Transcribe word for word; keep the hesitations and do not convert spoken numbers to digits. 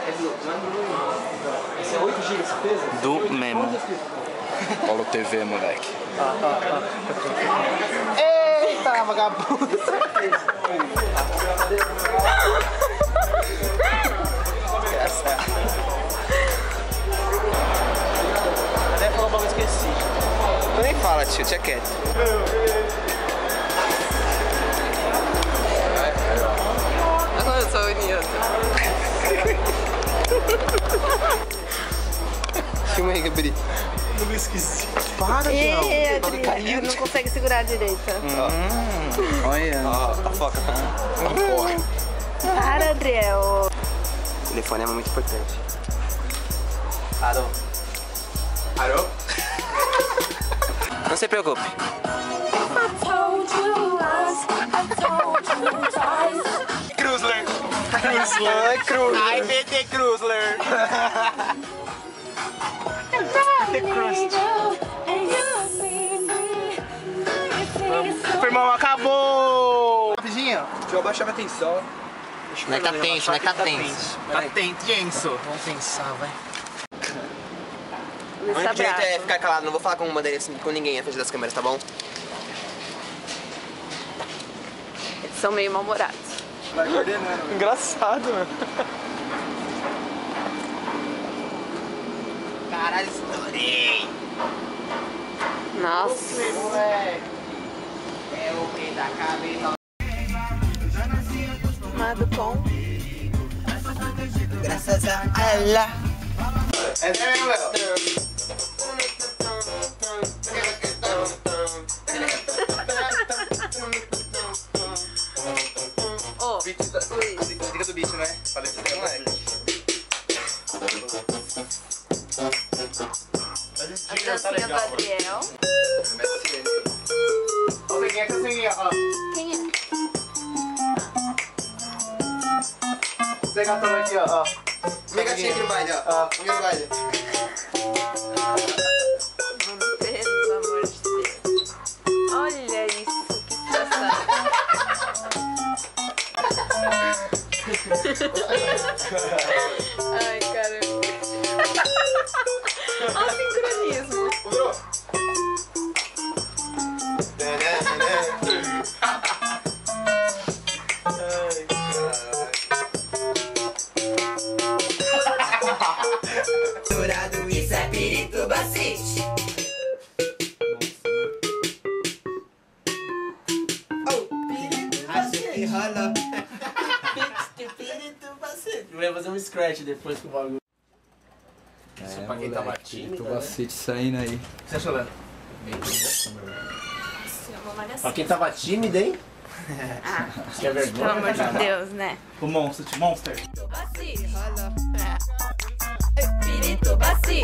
Esse é oito gigas, certeza? Do mesmo. Polo T V, moleque. Ah, ah, ah. Eita, vagabundo! Até falar um bagulho, esqueci. Tu nem fala, tio, tinha quieto. Agora eu sou bonito. Filma aí, Gabriel. Eu me esqueci. Para, Tião. Ih, Adriano, não consegue segurar a direita. Hum, olha. Ó, tá foca, tá? Para, Adriel. O telefone é muito importante. Parou. Parou? Não se preocupe. Chrysler. Chrysler. Ai, Chrysler. Ai, B T Chrysler. Irmão, acabou! Rapidinho. Deixa eu abaixar minha atenção. Não é que tá tenso, não é que tá tenso. Tá tenso. Vamos pensar, vai. O único jeito é ficar calado, não vou falar com, bandeira, assim, com ninguém na frente das câmeras, tá bom? Eles são meio mal-humorados. Vai coordenando. Engraçado, mano. Caralho, estourei! Nossa. É o rei da cabeça. Amado com. Graças a ela. É mesmo, Léo. Ô, Dica do bicho, né? Falei pra você, moleque. a dancinha do Adriel. Ó, peguei essa senha, ó. Quem é? Você gatando aqui, ó. ó. Minha gatinha aqui no baile, ó. Ó. Minha no baile. Vamos ver, pelo amor de Deus. Olha isso, que situação. Ai, caramba. Olha o sincronismo. Dourado, isso é Pirituba City. Acho que rola. Eu ia fazer um scratch depois com o bagulho. Isso pra quem tava tímido, Pirituba City saindo aí. O que você achou, Léo? Olha Pra quem tava tímido, hein? Ah, Isso que é vergonha. pelo amor de Deus, né? O Monster, Monster. Pirituba City.